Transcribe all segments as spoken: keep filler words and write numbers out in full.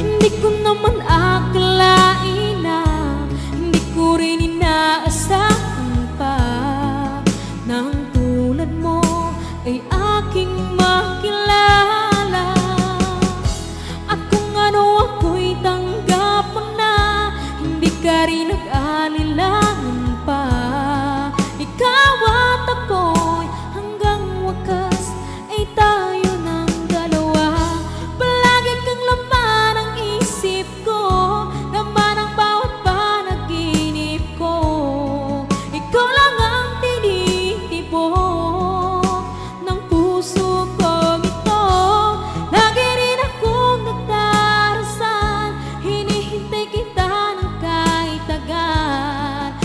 Hindi ko naman akalain na hindi ko rin inaasahan pa na ang tulad mo ay aking makilala. At kung ano ako'y tanggap mo na, hindi ka rin nag-alilangan pa. Ikaw at ako'y hanggang wakas ay tayo ng dalawa. Palagi kang laman ang isip ko, laman ang bawat panaginip ko. Ikaw lang ang tinitibok ng puso kong ito. Lagi rin akong nagdarasal, hinihintay kita ng kahit tagal.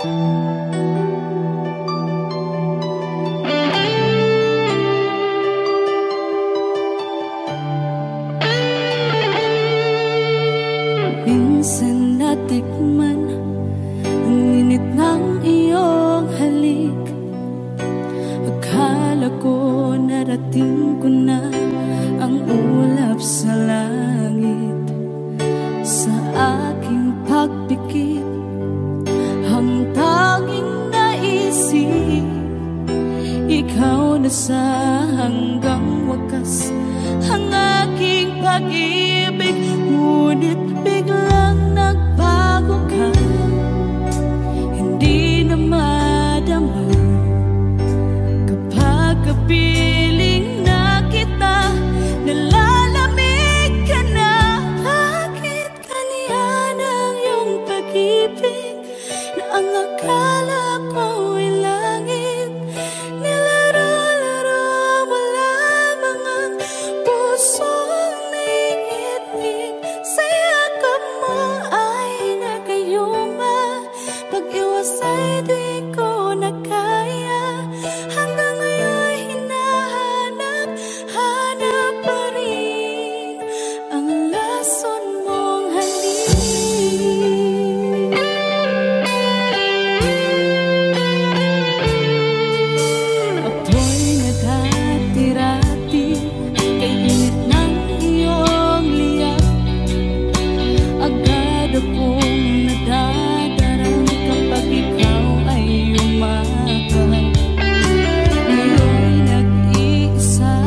Minsan natikman ang init ng iyong halik. Akala ko narating ko na ang ulap sa langit. Sa aking pagpikit, ang tanging naisip, ikaw na sa hanggang wakas ang aking pag-ibig. Ngunit biglang nagbago ka, hindi na madama kapag kapiling na kita, nalalamig ka na. Bakit kaniyan ang iyong pag-ibig na ang akala ko ay langit? Nilaro-laro mo lamang ang pusong naiinig. Sa yakap mo ay nagayuma, pag-iwas ay di ko na kaya. Hanggang ngayon hinahanap, hanap pa rin ang lason mong halik. Ako'y naghatirati kay init ng iyong liyak. Agad akong nadadarang kapag ikaw ay umagal. Ngayon nag-iisa,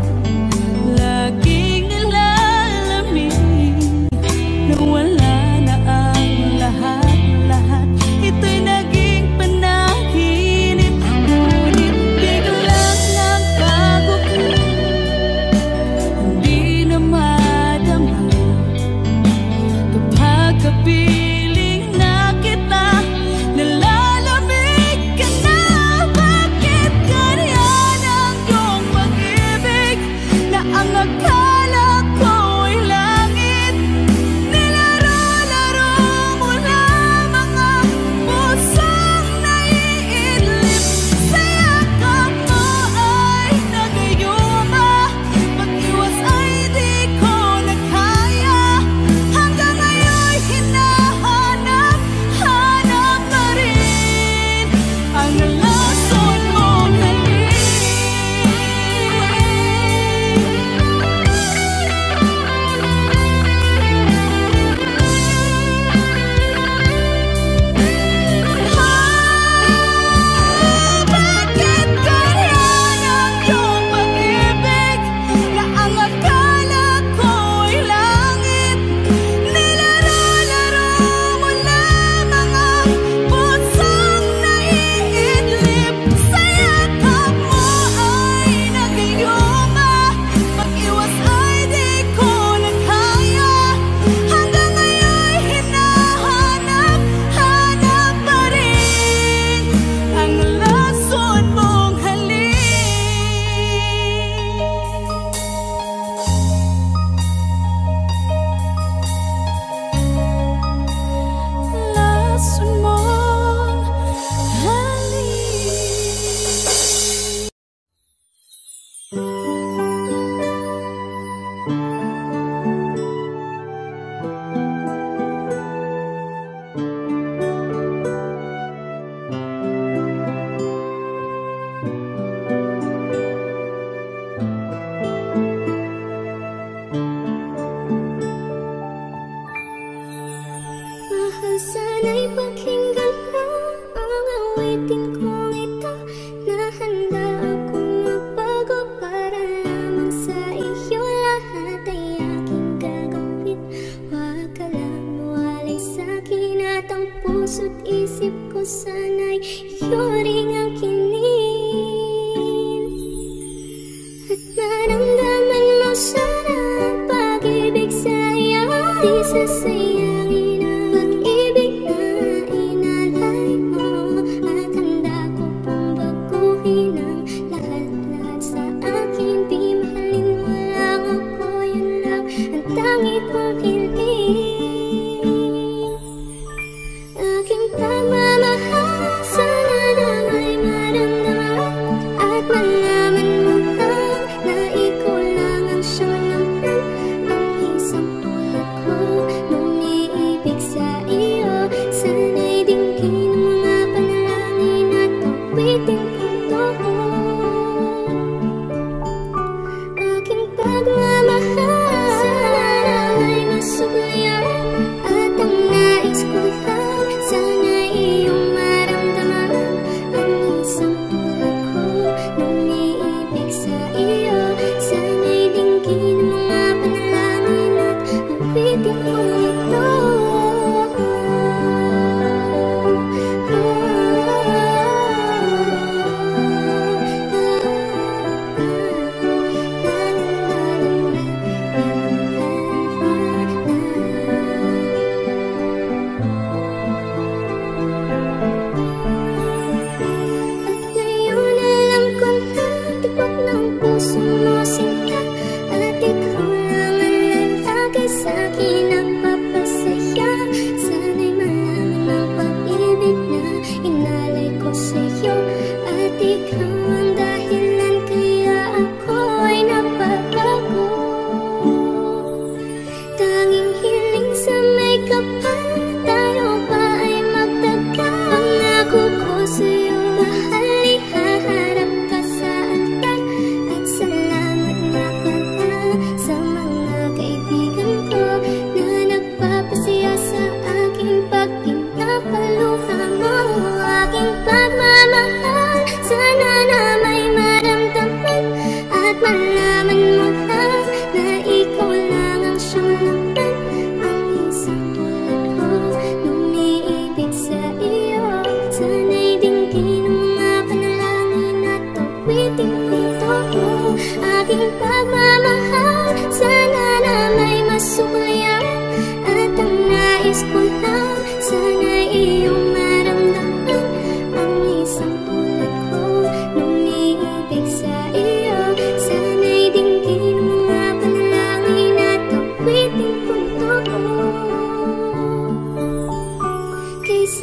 laging nilalamig, nawala na ang lahat-lahat. Ito'y naging panaginip, ngunit biglang nagbago ka, hindi na madama kapag kapiling na kita, nalalamig ka na. Bakit ganyan ang iyong pag-ibig na ang akala ko ay langit? Nilaro-laro mo lamang ang pusong naiidlip. Sa yakap mo ay nagayuma, pag-iwas ay di ko na kaya. Hanggang ngayon hinahanap, hanap pa rin ang lason mong halik. Bakit ganyan ang iyong pag-ibig na ang akala ko ay langit? Nilaro-laro mo lamang ang pusong naiidlip. Sa yakap mo ay nagayuma, pag-iwas ay di ko na kaya. Hanggang ngayon hinahanap, hanap pa rin ang lason mong halik. Lason mong halik. Mahal, sana'y pakinggan mo ang awitin kong ito, na handa akong magbago para lamang sa iyo. Lahat ay aking gagawin, huwag ka lang mawalay sa'kin. At ang puso't isip ko sana'y iyo ring ang kinin. At maramdaman mo sana ang pag-ibig sa iyo, di sasayangin ang pag-ibig na inalay mo. At handa ko pong baguhin ang lahat-lahat sa akin. Di mahalin mo lang ako, yun lang ang tangi kong hiling. Aking pagmamahal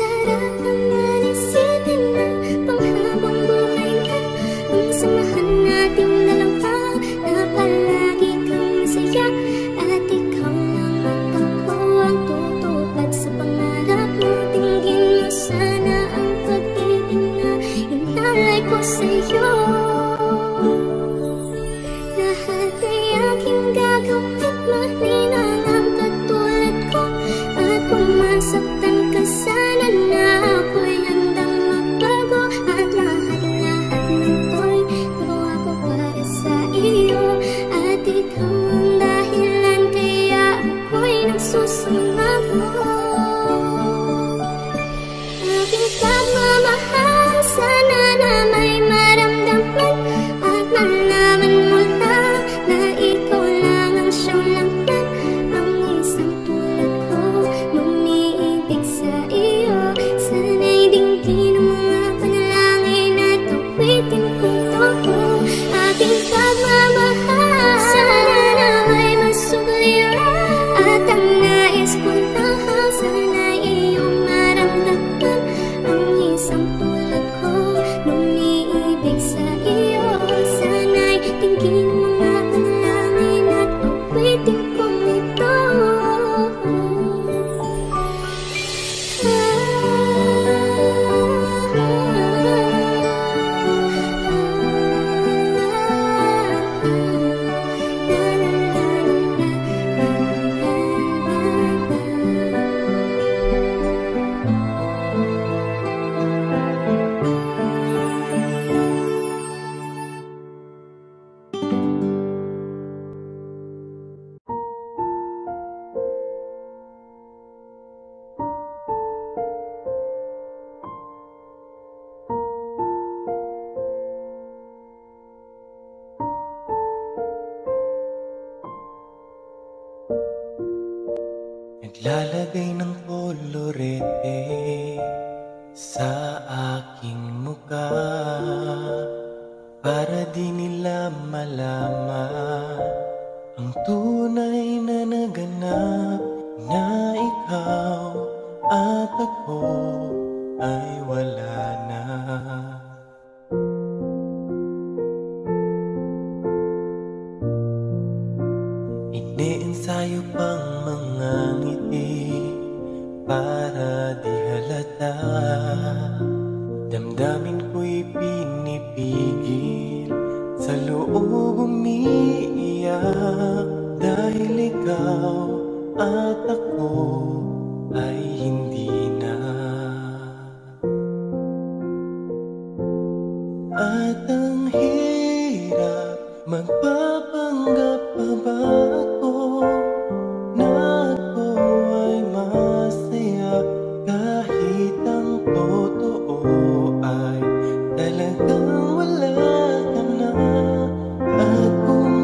Sarap naman isipin na panghabang buhay na ang samahan nating dalawa, na palagi kang masaya at ikaw lang at ako ang tutupad sa pangarap mo. Tingin mo sana ang pag-ibig na inalay ko sa'yo. Lahat ay aking gagawin, maninang ang katulad ko. At kung masaktan ka sana na ako'y handang magbago. At lahat-lahat nito'y nagawa ko para sa iyo. At ikaw ang dahilan kaya ako'y nagsusumamo. Aking pagmamahal, sana na may maramdaman at malaman mo na na ikaw lang ang siyang laman. Ang isang tulad ko lumiibig sa iyo. Sana'y dinggin ang mga panalangin at awitin kong to. Aking pagmamahal, sana na may masugliran at ang nais kong tahal. Sana'y iyong maramdaman. Ang isang tulad ko lumiibig sa iyo. Sana'y dinggin ang mga panalangin at awitin kong ito. Naglalagay ng kolorete sa aking muka para di nila malaman ang tunay na naganap, na ikaw at ako ay wala na. Ine-ensayo pang mga ngiti para di halata. Damdamin ko'y pinipigil, sa loob umiiyak. Dahil ikaw at ako ay hindi na. At ang hirap, magpapanggap pa ba ako na ako ay masaya kahit ang totoo ay talagang wala ka na. At kung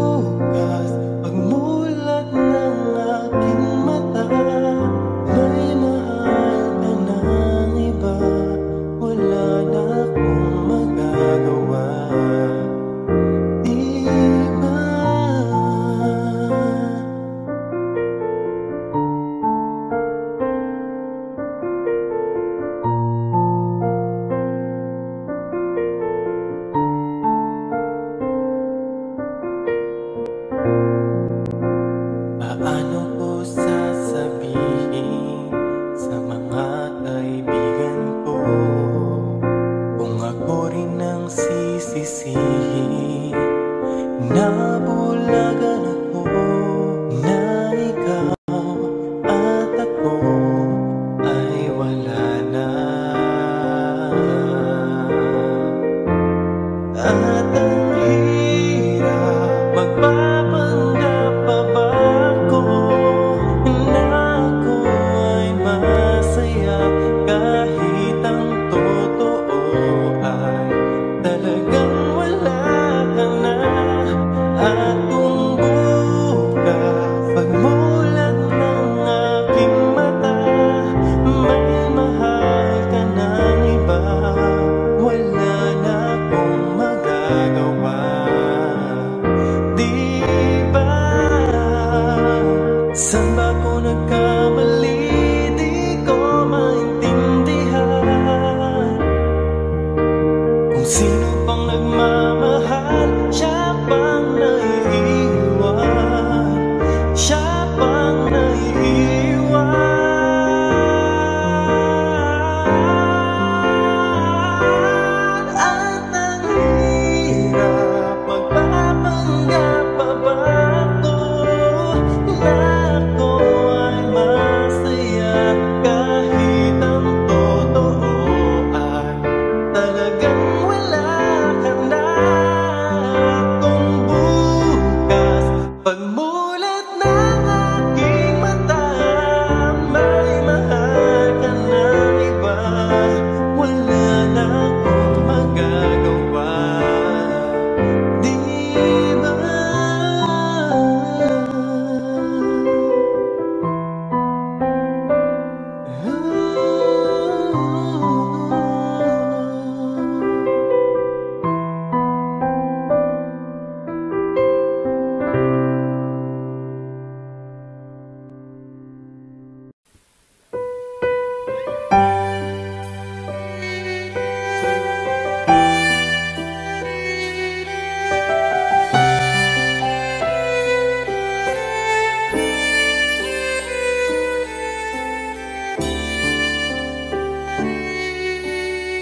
bukas pagmulat ng aking mata may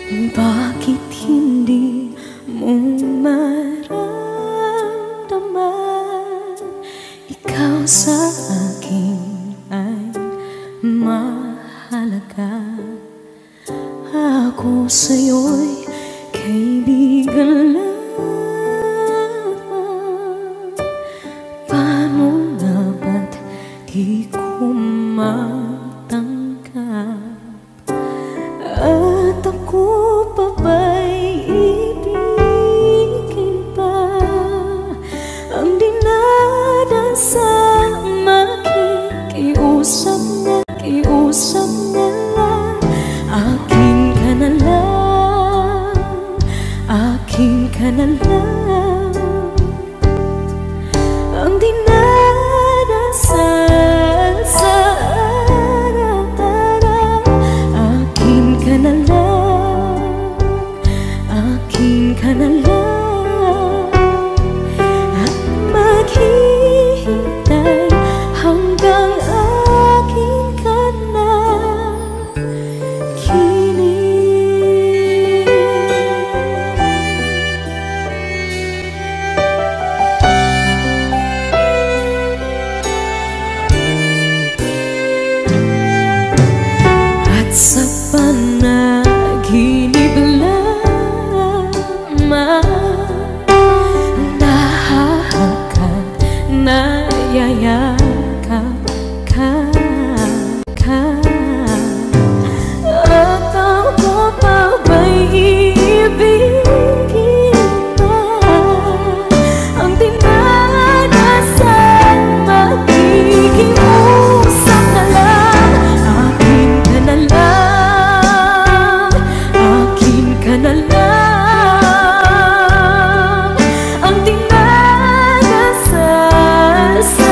Bakit hindi mo maramdaman ikaw sa akin ay mahalaga? Ako sa'yo'y kaibigan lamang. Paano nga ba't di ko matanggap? At ako pa ba'y ibigin pa? Ang dinadasang makikiusap na, kiusap na lang. Akin ka na lang, akin ka na lang. Ang dinadasal sa araw-araw. Akin ka na lang, akin ka na lang. At maghihintay hanggang akin ka na. At sa panaginip lamang nahahagkan, nayayakap ka, ka. At ako pa ba'y iibigin pa? Ang dinadasal makikiusap na lang. Akin ka na lang, akin ka na lang. Ang dinadasal sa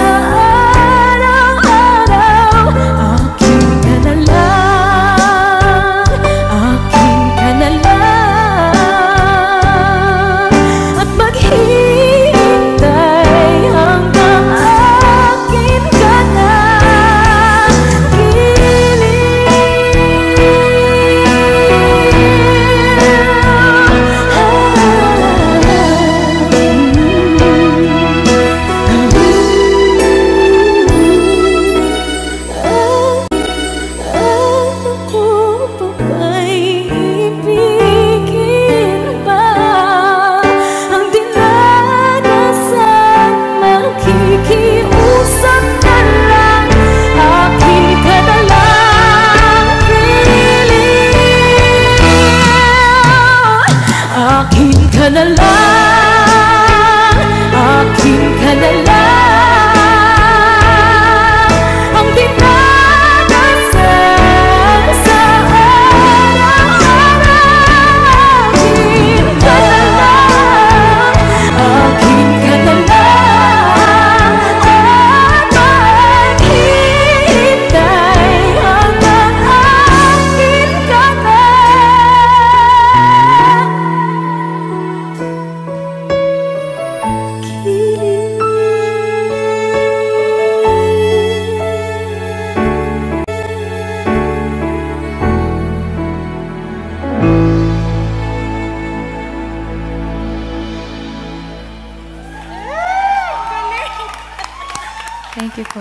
araw-araw. Akin ka na lang, akin ka na lang. At maghihintay hanggang akin ka na. Ako pa ba'y ibigin pa? Ang dinadasal makikiusap na lang. Akin ka na lang, piling. Akin ka na lang, akin ka na lang. Ang dinadasal sa araw-araw. Akin ka na lang, akin ka na lang. At maghihintay hanggang akin ka na. Thank you po.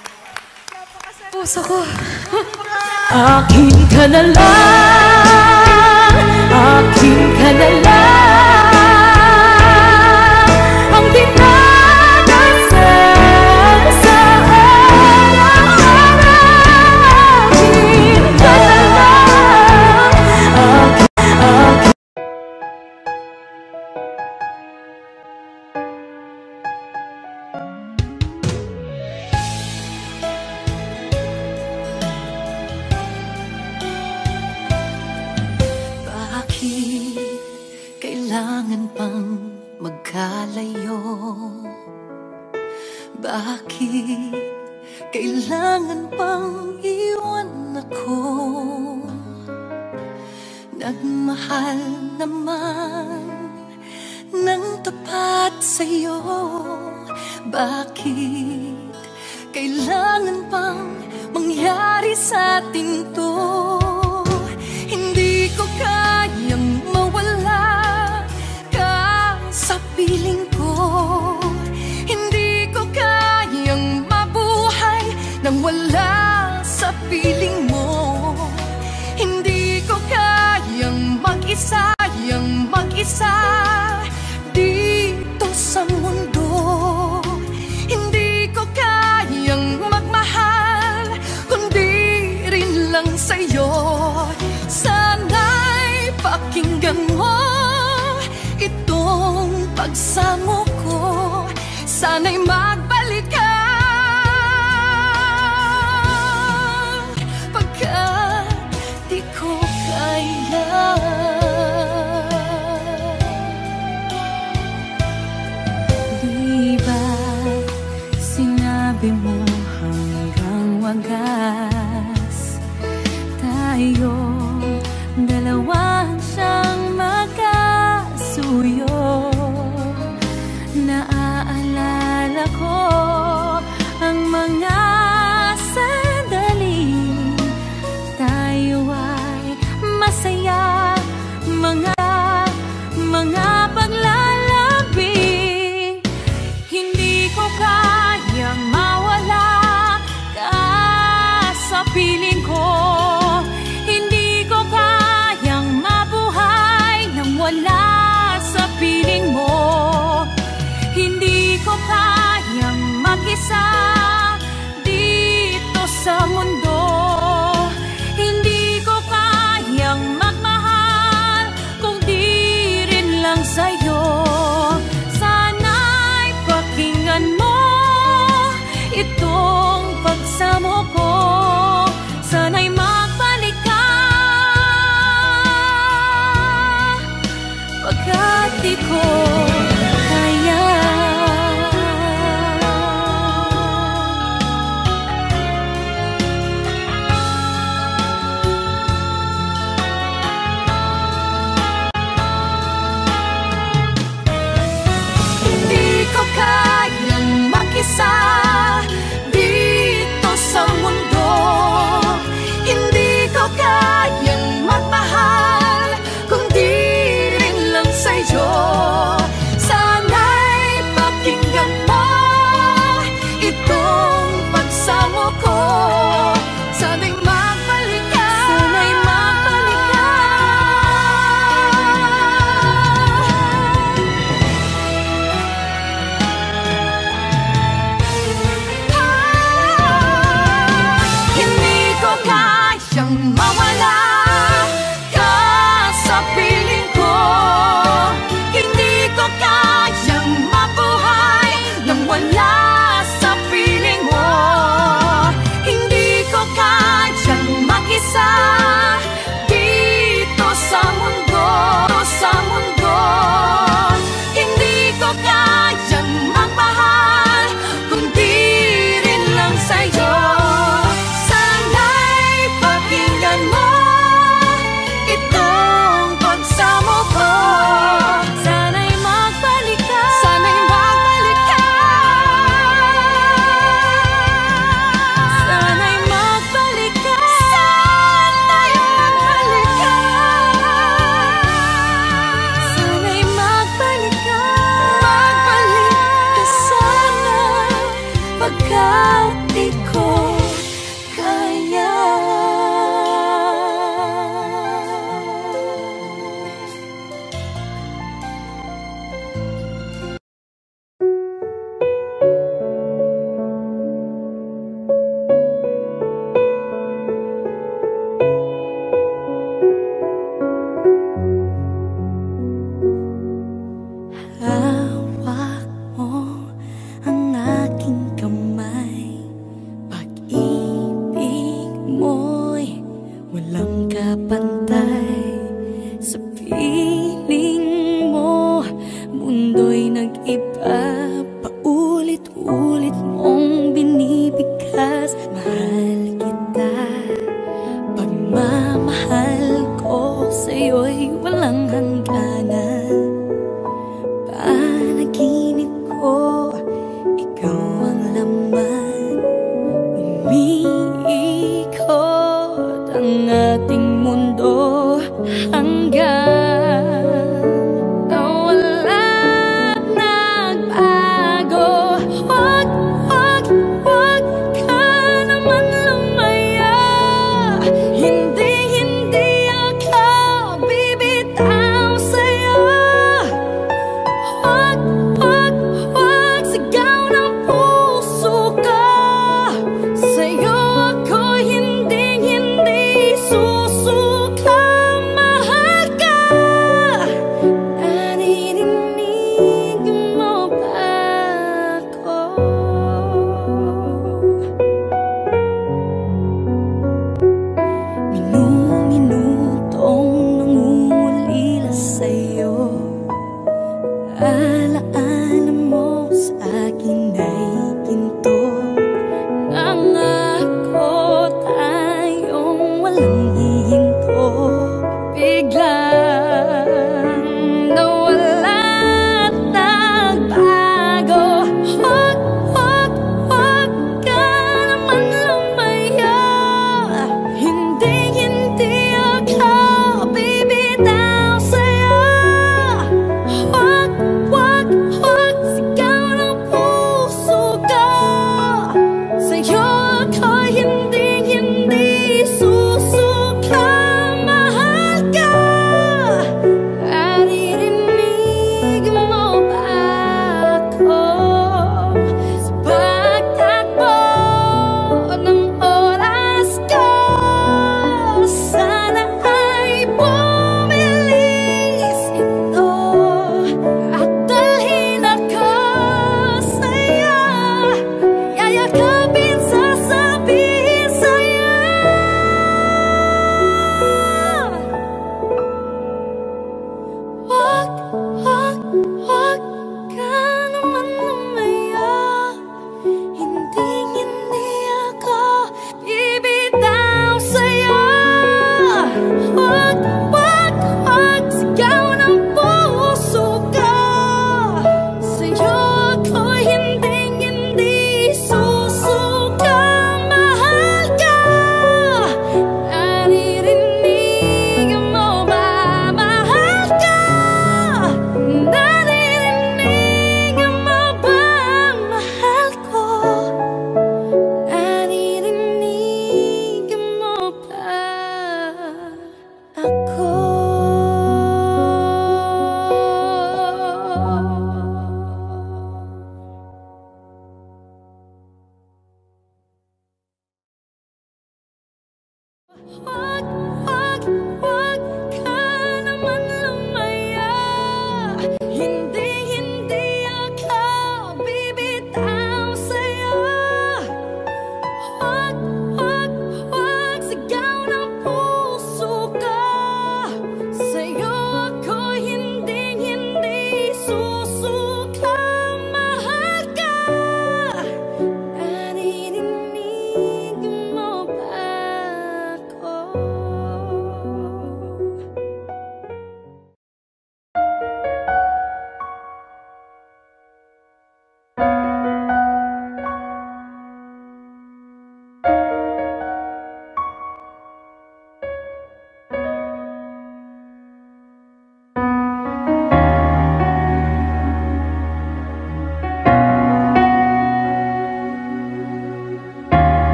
Puso ko. Akin ka na lang, akin ka na lang. Ang dinadasal sa araw-araw. Akin ka na lang, akin, akin. Bakit kailangan pang magkalayo? Bakit kailangan pang iwan ako? Nagmahal naman ng tapat sa'yo. Bakit kailangan pang mangyari sa atin to? Hindi ko kaya magsisayang mag-isa dito sa mundo. Hindi ko kayang magmahal kundi rin lang sa'yo. Sana'y pakinggan mo itong pagsamo ko. Sana'y magbalik ka pagkat di ko kaya. Di ba sinabi mo hanggang wagas tayong dalawang siyang magkasuyo? Naaalala ko ang mga sandali tayo ay masaya, mga mga paglalambing. Hindi ko kayang mawala ka sa piling ko. Hindi ko kayang mabuhay nang wala sa piling mo. Hindi ko kayang mag-isa dito sa mundo. Hindi ko kayang magmahal kung di rin lang sa'yo. Sana'y pakinggan mo itong pagsamo ko. Sana'y magbalik ka pagkat di ko kaya. Hindi ko kayang mag-isa dito sa mundo. Hindi ko kayang magmahal kung di rin lang sa'yo.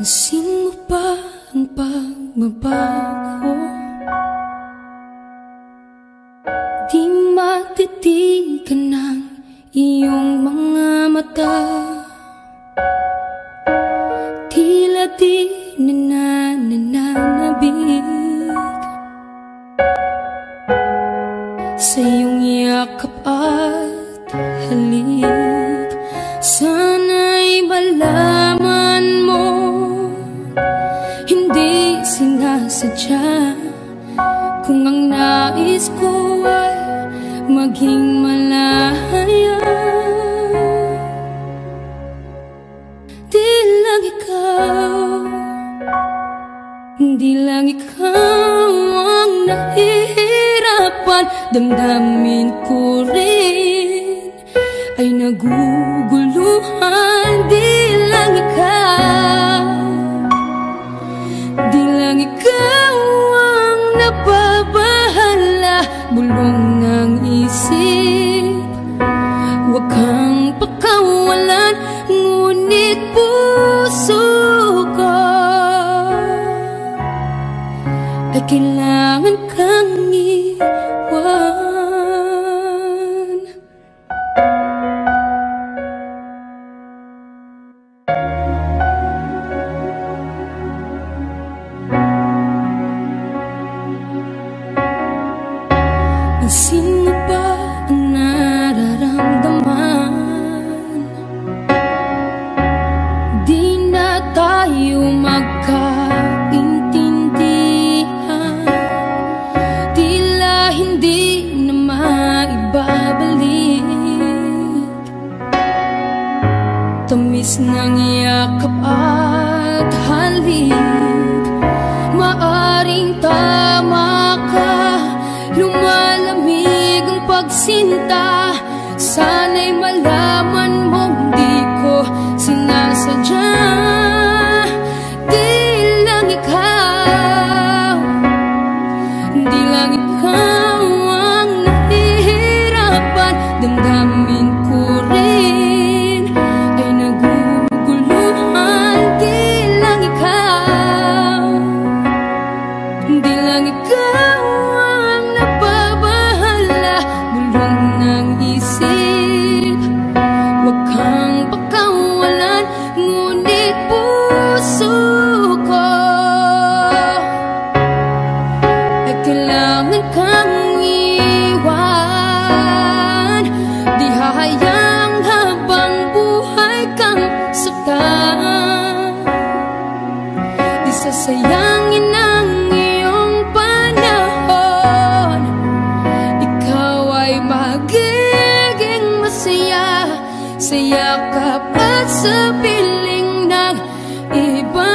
Pansin mo ba ang pagbabago? Di matitigan ng iyong mga mata. Tila di nananabig sa iyong yakap at halik. Sana'y malaman mo, hindi sinasadya. Kung ang nais ko ay maging malaya, di lang ikaw, di lang ikaw ang nahihirapan. Damdamin ko rin ay naguguluhan. Di lang ikaw, di lang ikaw ang nababahala. Bulong ng isip, huwag kang pakawalan. Ngunit puso ko ay kailangan kang iwan. Pansin mo ba ang nararamdaman? Di na tayo magkaintindihan. Tila hindi na maibabalik tamis ng yakap at halik. Maaring tama ka, lumalamig ang pagsinta. Sana'y malaman mong di ko sinasadya. Di lang ikaw, di lang ikaw ang nahihirapan. Damdamin ko rin ay naguguluhan. Di lang ikaw, di lang ikaw ang nababahala. Bulong ng isip, huwag kang pakawalan. Ngunit puso ko ay kailangan kang iwan. Di hahayang habang buhay kang saktan. Di sasayangin ang iyong panahon. Ikaw ay magiging masaya sa yakap at sa piling ng iba.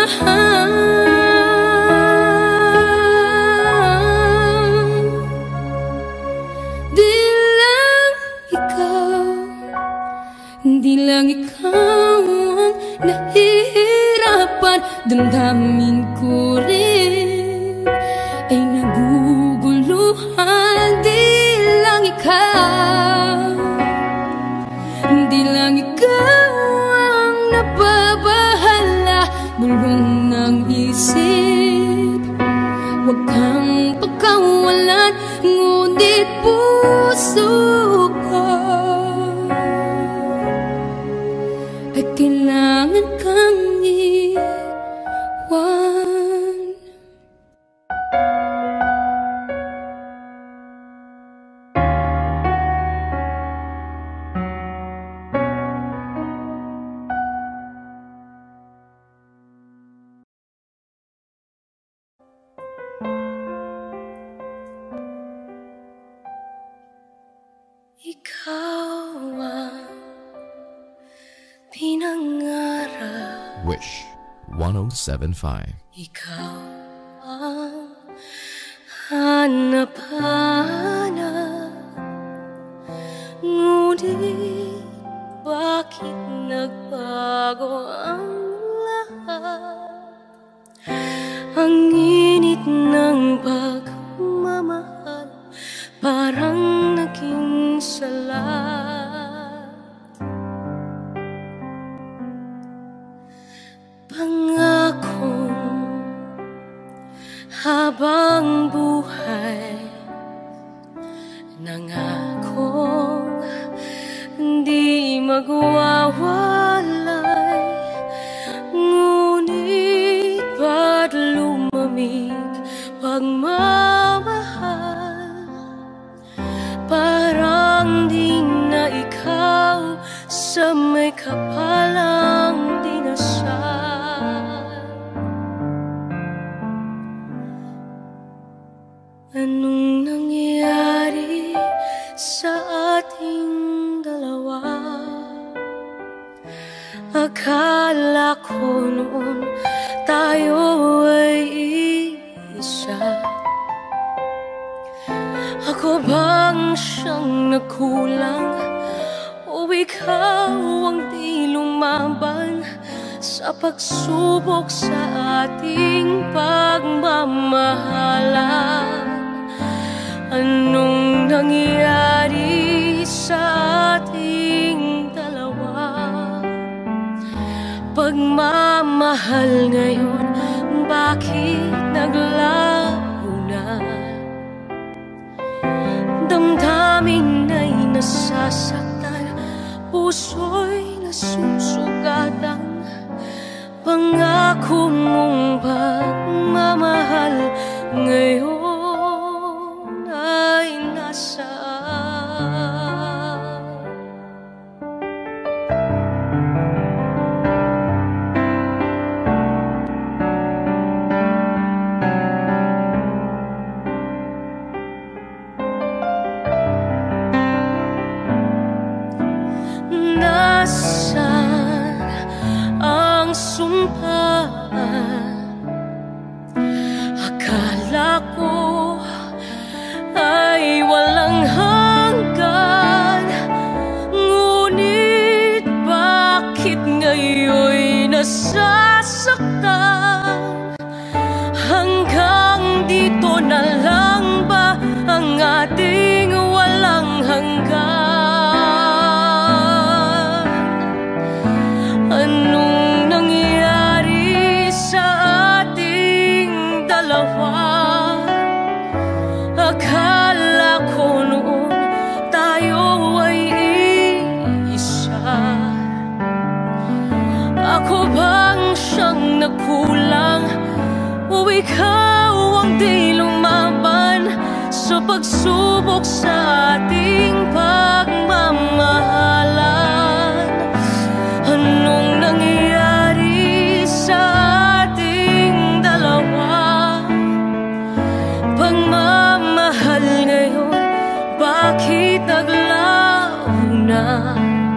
Di lang ikaw, di lang ikaw ang nahihirapan. Damdamin ko rin ay naguguluhan. Di lang ikaw, di lang ikaw ang nababahala. Bulong ng isip, huwag kang pakawalan. Ngunit puso ko ay kailangan kang iwan. Ikaw ang pinangarap, Wish one oh seven point five. ikaw ang hanap-hanap. Ngunit bakit nagbago ang lahat? Ang init ng pagmamahal parang naging salat. Pangako habang buhay, nangakong di magwawalay. Ngunit ba't lumamig pagmamahal? Parang di na ikaw sa may kapalang dinasal. Anong nangyari sa ating dalawa? Akala ko noon tayo ay isa. Ako bang siyang nagkulang? O ikaw ang di lumaban sa pagsubok sa ating pagmamahalan? Anong nangyari sa ating dalawa? Pagmamahal ngayon, bakit naglaho na? Damdamin ay nasasaktan, puso'y nasusugatan. Pangako mong pagmamahal ngayon ay nasaan? Nasaan ang sumpaan? Akala ko ay walang hanggan. Ngunit bakit ngayon'y nasasaktan? Hanggang dito na lang ba ang ating walang hanggan? Anong nangyari sa ating dalawa? Akala ko noon tayo ay isa. Ako bang siyang nagkulang? O ikaw ang di lumaban sa pagsubok sa ating pagmamahalan? Anong nangyari sa ating dalawa? Pagmamahal ngayon, bakit naglaho na?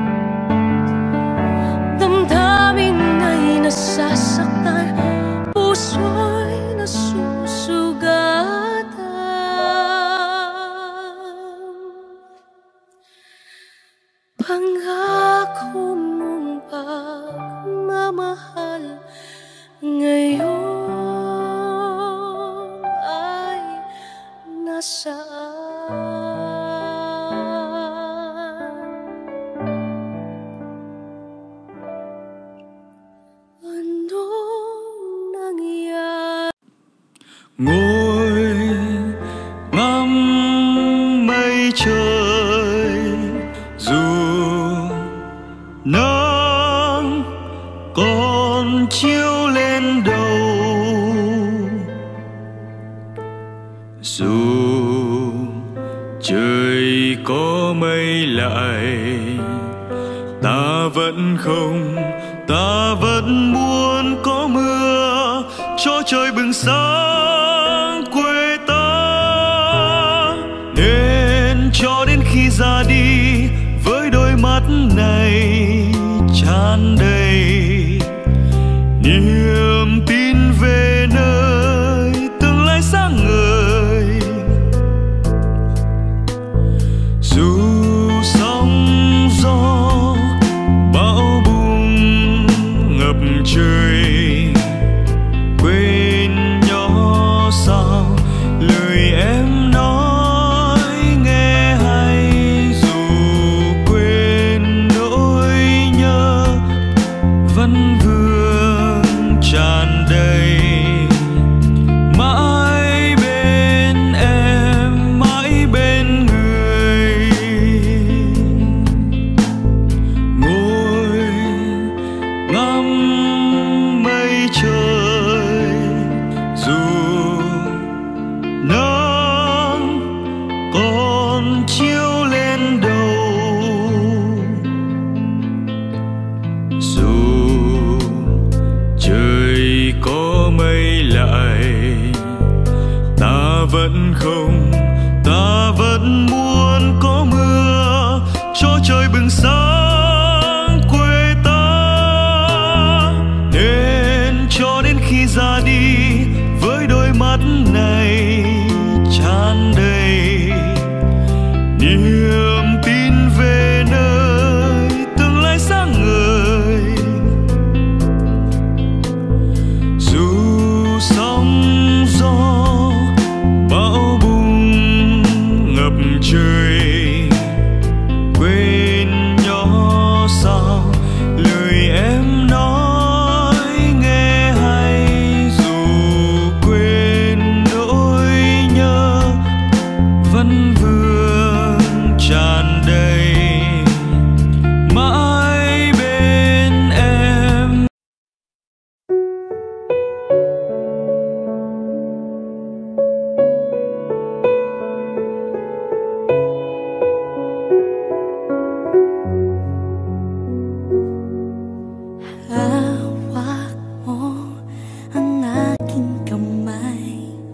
Damdamin ay nasasaktan, puso'y nasusugatan. Pangako mong pagmamahal ngayon ay nasaan? Anong nangyari? Ngồi ngắm mây trời, dù nắng còn chiếu lên đầu, dù trời có mây lại, ta vẫn không, ta vẫn muốn có mưa cho trời bừng sáng quê ta. Nên cho đến khi ra đi với đôi mắt này tràn đầy niềm tin về nơi tương lai sáng ngời. Dù sóng gió bão bùng ngập trời, quên nhỏ sao lời em nói nghe hay. Dù quên nỗi nhớ vẫn vương tràn đầy, mãi trời. Dù nắng còn chiếu lên đầu, dù trời có mây lại, ta vẫn không, ta vẫn muốn có mưa cho trời bừng sáng quê ta. Nên cho đến khi ra đi với đôi mắt này tràn đầy niềm tin về nơi tương lai sáng ngời. Dù sóng gió bão bùng ngập trời, quên nhỏ sao lời em nói nghe hay. Dù quên nỗi nhớ vẫn vương tràn đầy mãi bên em. Hawak mo ang aking kamay,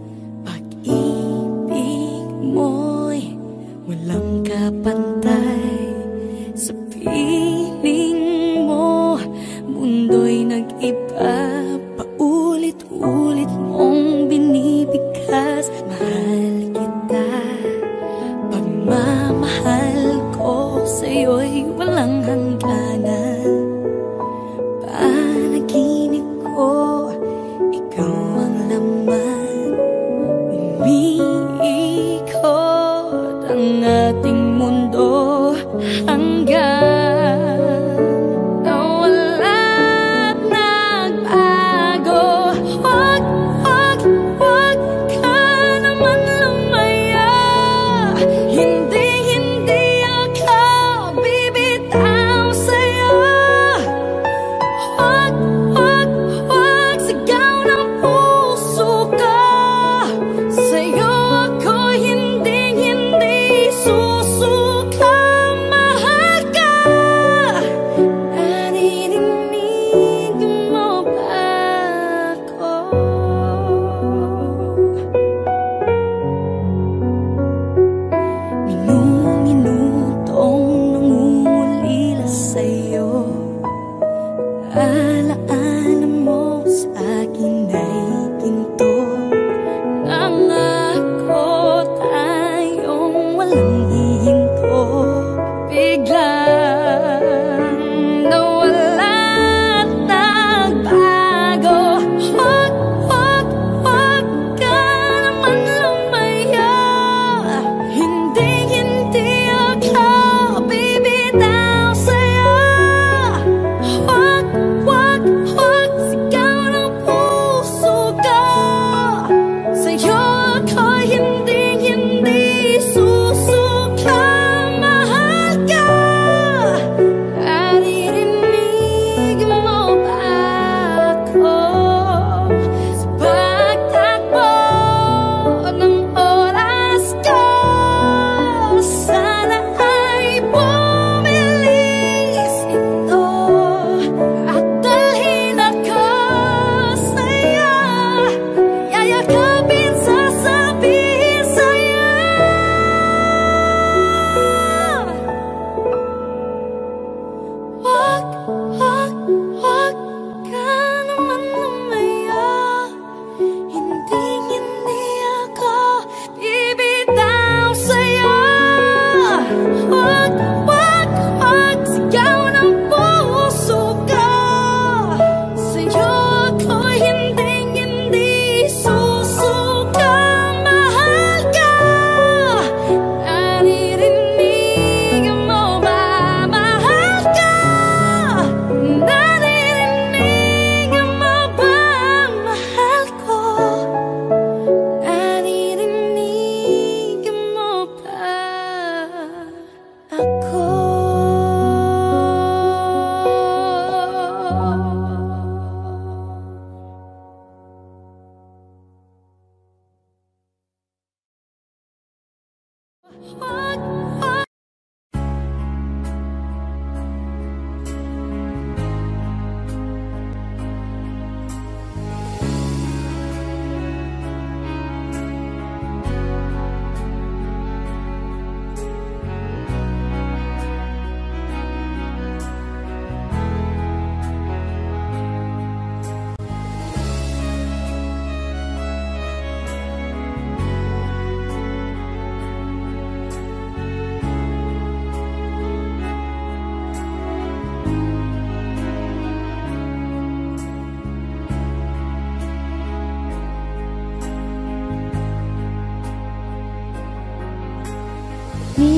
pag-ibig mo'y walang kapantay. Sa piling mo, mundo'y nag-iba, paulit-ulit mong binibigkas. Mahal kita, pagmamahal ko sa'yo'y walang hangganan. Panaginip ko, ikaw ang laman. Umiikot ang ating mundo hanggang nawala't nagbago. Huwag, huwag, huwag ka naman lumaya. Hindi, hindi ako bibitaw sa'yo. Huwag, huwag, huwag sigaw ng puso ko. Sa'yo ako hindi, hindi susuka. Mahal ka, naririnig mo ba ako? Minu-minutong nangungulila sa'yo, alaan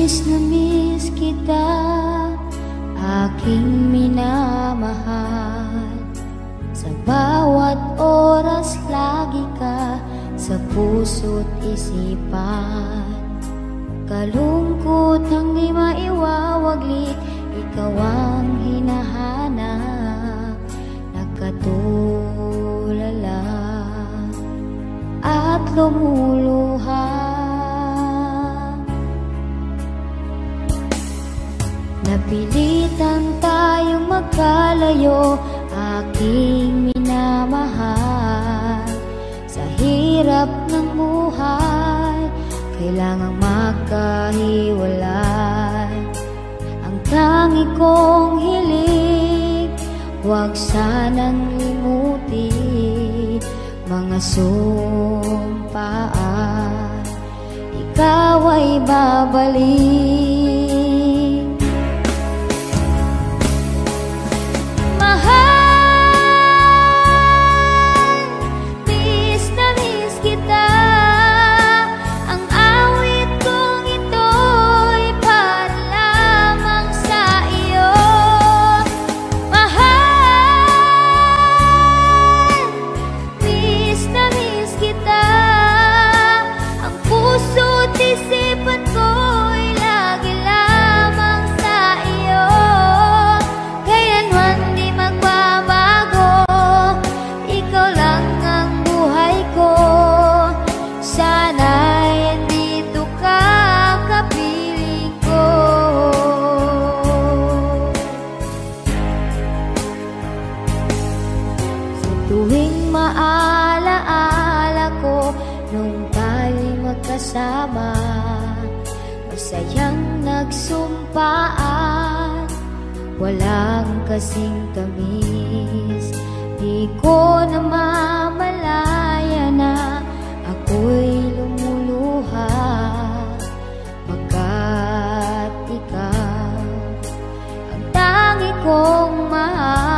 Miss na miss kita, aking minamahal. Sa bawat oras lagi ka sa puso't isipan. Kalungkot ang di maiwawaglit, ikaw ang hinahanap. Nagkatulala at lumuluha. Napilitan tayong magkalayo, aking minamahal. Sa hirap ng buhay, kailangang magkahiwalay. Ang tangi kong hiling, huwag sanang limutin mga sumpaan. Ikaw ay babalik. Tuwing maalaala ko nung tayo'y magkasama, masayang nagsumpaan, walang kasing tamis. Di ko namamalaya na ako'y lumuluha, pagkat ikaw ang tangi kong mahal.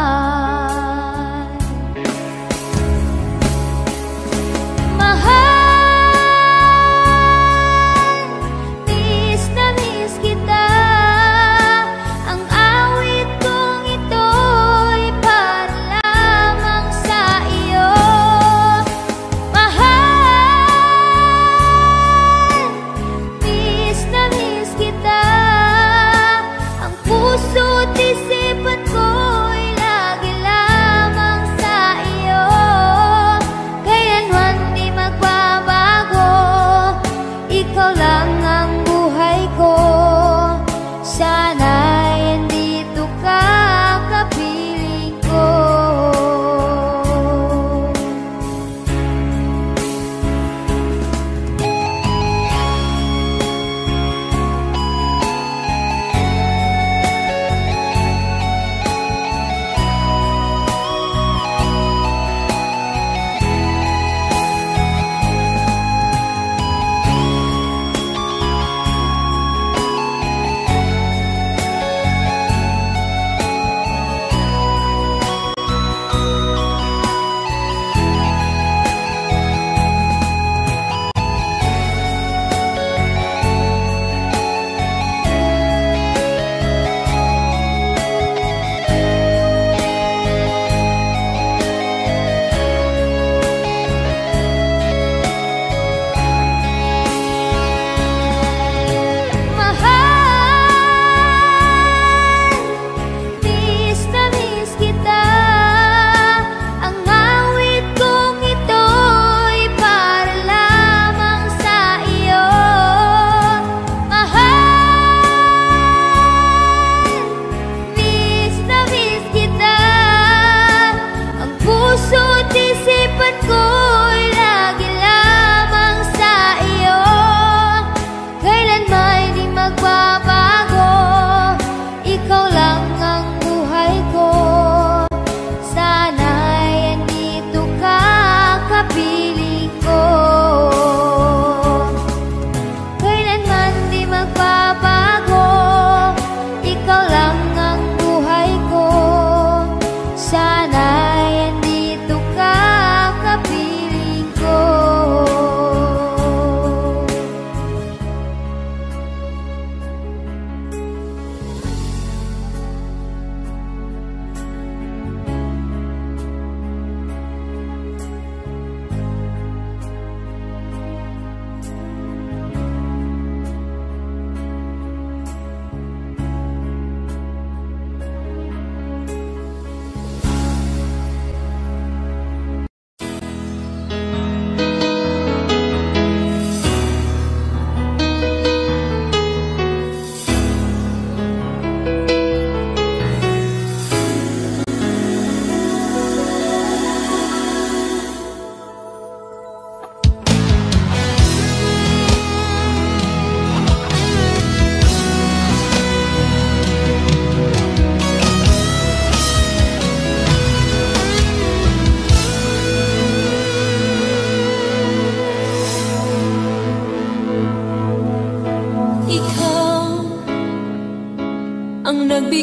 Ang awit kong ito'y para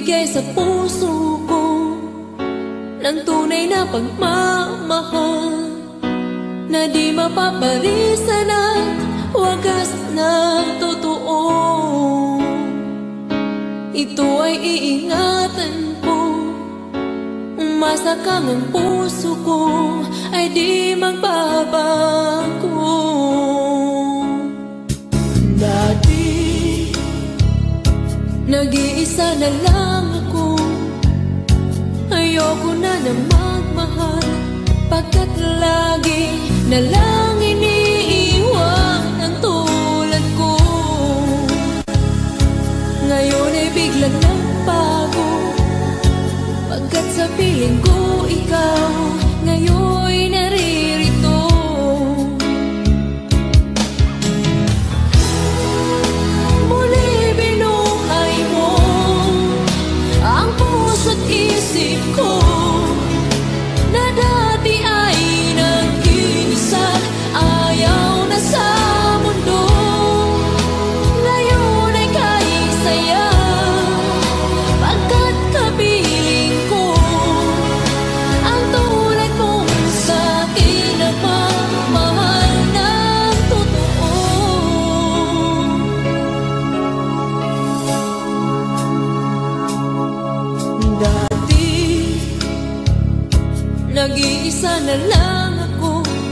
Nagbibigay sa puso ko ng tunay na pagmamahal na di mapaparisan at wagas na totoo. Ito ay iingatan ko, umasa kang ang puso ko ay di magbabago. Dati nag-iisa na lang ako, ayoko na na magmahal, pagkat lagi na lang iniiwan ang tulad ko. Ngayon ay biglang nagbago, pagkat sa piling ko ikaw ngayon'y naririto. Muli binuhay mo ang puso't isip ko na dati ay nag-iisa, ayaw na sa mundo. Ngayon ay kahit saya, pagkat kapiling ko ang tulad mong sa'kin na pagmahal ng totoo. Dati nag-iisa na lang ako,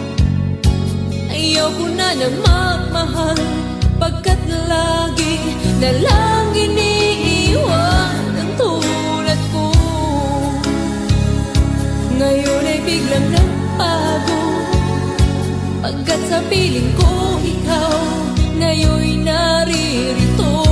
ayaw ko na na magmahal, pagkat lagi na lang iniiwan ang tulad ko. Ngayon ay biglang nagbago, pagkat sa piling ko ikaw ngayon'y naririto.